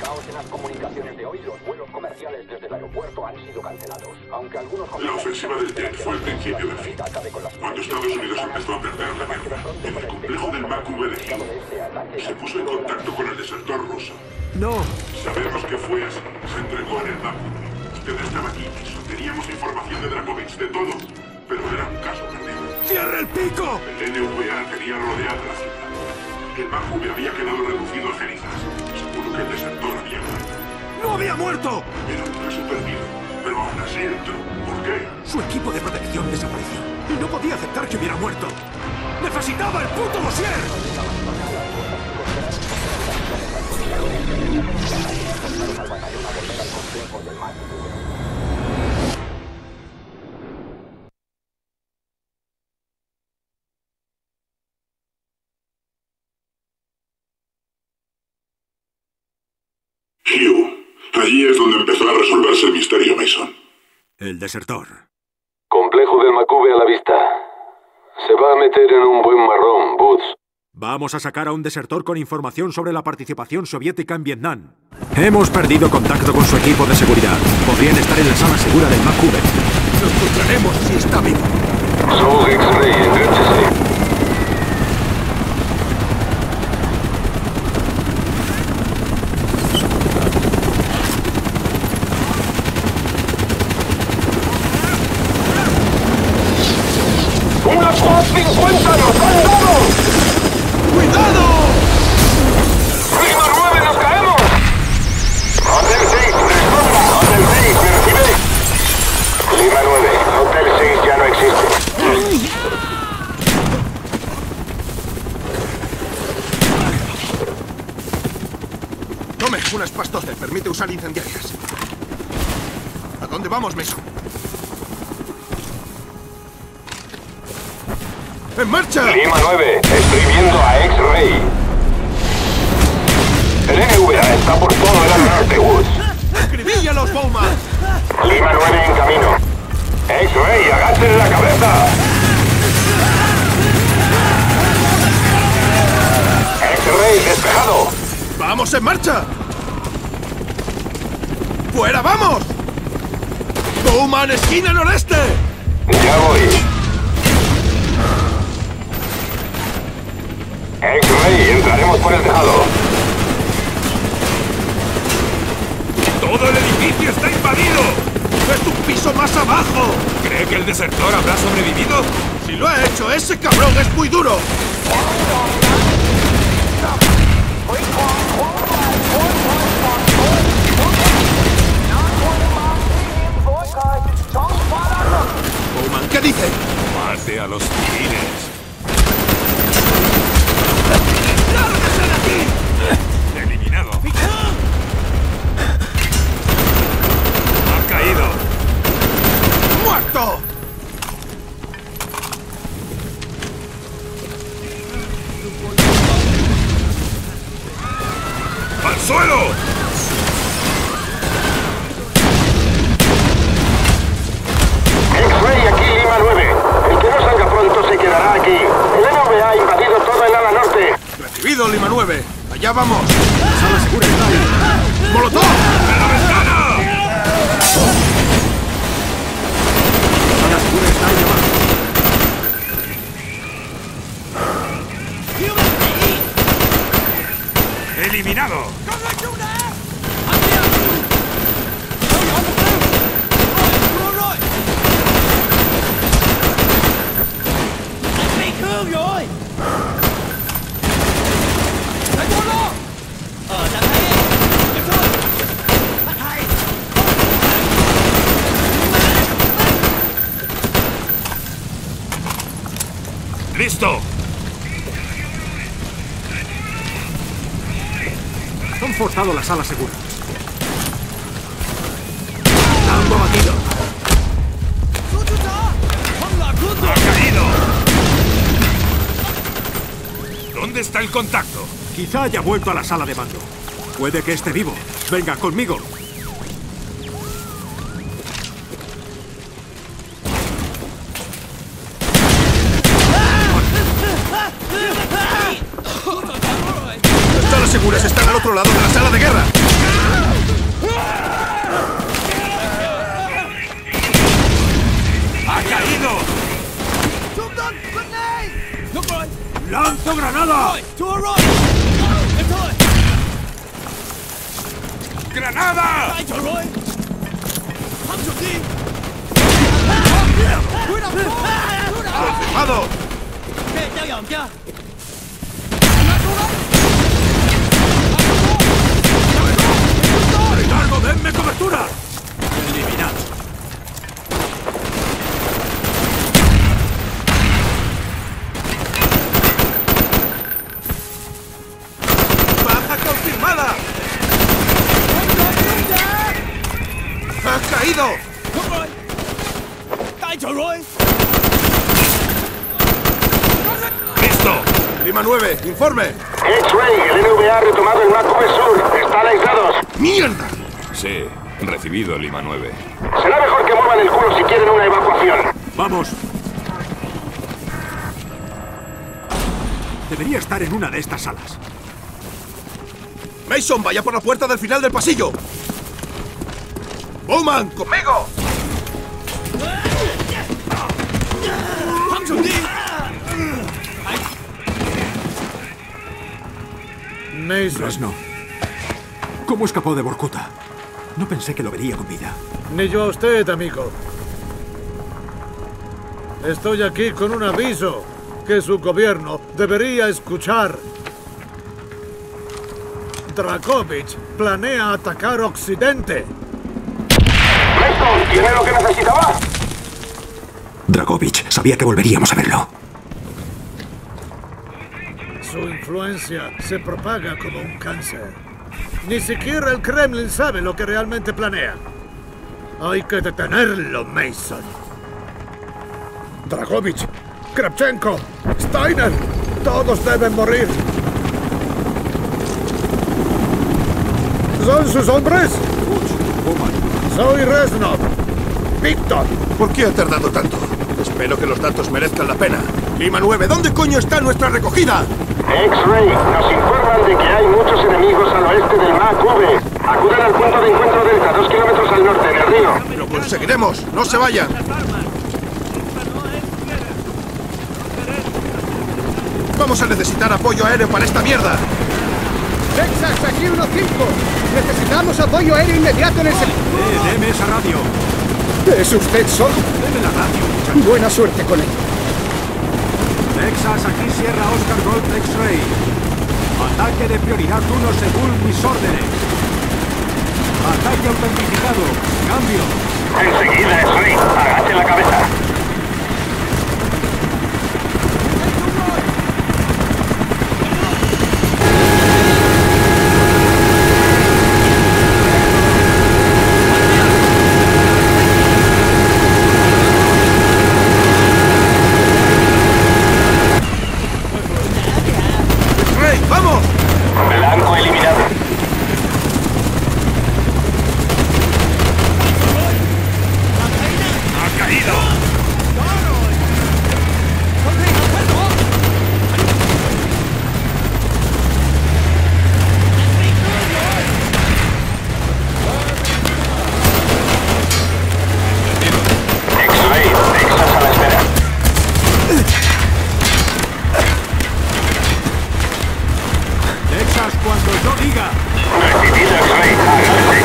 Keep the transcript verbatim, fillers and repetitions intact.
caos en las comunicaciones de hoy, los vuelos comerciales desde el aeropuerto han sido cancelados. Aunque algunos... La ofensiva del Jet fue el principio del fin. Cuando Estados Unidos empezó a perder la guerra, en el complejo del Vancouver de Hill, se puso en contacto con el desertor ruso. ¡No! Sabemos que fue así. Se entregó en el Vancouver. Usted estaba aquí, Mason. Teníamos información de Dragovich, de todo, pero era un caso perdido. ¡Cierra el pico! El N V A tenía rodeada la ciudad. El Vancouver había quedado reducido a cenizas. Seguro que el desertor había muerto. ¡No había muerto! Era un caso perdido, pero aún así entró. ¿Por qué? Su equipo de protección desapareció y no podía aceptar que hubiera muerto. ¡Necesitaba el puto dossier! Hugh, allí es donde empezó a resolverse el misterio, Mason. El desertor. Complejo del Macube a la vista. Se va a meter en un buen marrón, Boots. Vamos a sacar a un desertor con información sobre la participación soviética en Vietnam. Hemos perdido contacto con su equipo de seguridad. Podrían estar en la sala segura del Macube. Lo encontraremos si está vivo. Soul X-Ray, entréchese. ¡Una Pod cincuenta nos han dado! ¡Cuidado! ¡Lima nueve, nos caemos! Hotel seis, responda. Hotel seis, ¿me recibe? Lima nueve, Hotel seis ya no existe. Tome, unas pastos le permite usar incendiarias. ¿A dónde vamos, Mason? ¡En marcha! Lima nueve, estoy viendo a X-Ray. El N V A está por todo el ala norte, Woods. ¡Acribíllalos, Bowman! Lima nueve en camino. X-Ray, agachen la cabeza. X-Ray, despejado. ¡Vamos en marcha! ¡Fuera, vamos! ¡Bowman, esquina noreste! Ya voy. X-Ray, entraremos por el tejado. ¡Todo el edificio está invadido! ¡Es un piso más abajo! ¿Cree que el desertor habrá sobrevivido? Si lo ha hecho, ese cabrón es muy duro. Bowman, ¿qué dice? Mate a los civiles. ¡Lárguese de aquí! ¡Eliminado! ¡Ha caído! ¡Muerto! ¡Al suelo! X-Ray, aquí Lima nueve. El que no salga pronto se quedará aquí. El N V A ha invadido todo el ala norte. Recibido, Lima nueve. Allá vamos. La sala segura está ahí. ¡Molotov! ¡En la ventana! La sala segura está ahí abajo. ¡Eliminado! ¡Listo! Han forzado la sala segura. ¡Han abatido! ¡Ha caído! ¿Dónde está el contacto? Quizá haya vuelto a la sala de mando. Puede que esté vivo. Venga, conmigo. Las salas seguras están al otro lado de la sala de guerra. ¡Ha caído! ¡Lanzo granada! ¡Granada! ¡Confirmado! ¡Ricardo, denme cobertura! Eliminado. ¡Baja confirmada! ¡Ha caído! ¡Listo! Lima nueve, informe. X-Ray, el N V A ha retomado el Macube Sur. Están aislados. ¡Mierda! Sí, recibido Lima nueve. Será mejor que muevan el culo si quieren una evacuación. ¡Vamos! Debería estar en una de estas salas. Mason, vaya por la puerta del final del pasillo. Bowman, conmigo. Pues no. ¿Cómo escapó de Vorkuta? No pensé que lo vería con vida. Ni yo a usted, amigo. Estoy aquí con un aviso que su gobierno debería escuchar. Dragovich planea atacar Occidente. Mason, ¿tiene lo que necesitaba? Dragovich sabía que volveríamos a verlo. Su influencia se propaga como un cáncer. Ni siquiera el Kremlin sabe lo que realmente planea. Hay que detenerlo, Mason. Dragovich, Kravchenko, Steiner, todos deben morir. ¿Son sus hombres? Soy Reznov. Víctor. ¿Por qué ha tardado tanto? Espero que los datos merezcan la pena. Lima nueve, ¿dónde coño está nuestra recogida? X-Ray, nos informan de que hay muchos enemigos al oeste del Macube. Acudan al punto de encuentro Delta, dos kilómetros al norte, en el río. Lo conseguiremos, no se vayan. Vamos a necesitar apoyo aéreo para esta mierda. Texas, aquí uno cinco. Necesitamos apoyo aéreo inmediato en el sector. Eh, deme esa radio. ¿Es usted solo? Deme la radio, muchacho. Buena suerte con él. Texas, aquí Sierra Oscar Golf X-Ray. Ataque de prioridad uno según mis órdenes. Ataque autentificado. Cambio. Enseguida, X-Ray. Agache la cabeza. ¡Vamos! Blanco eliminado. ¡Ha caído! X-Ray, Texas a la espera. Texas, cuando yo diga. Recibido, X-Ray. Agárrese.